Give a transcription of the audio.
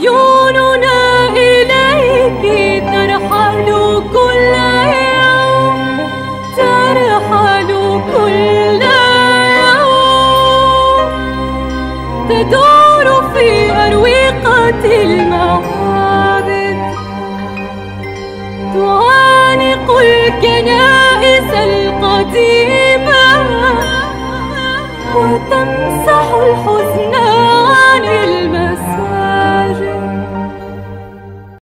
عيوننا إليك ترحل كل يوم، ترحل كل يوم، تدور في أروقة المعابد، تعانق الكنائس القديمة وتمسح الحزن عن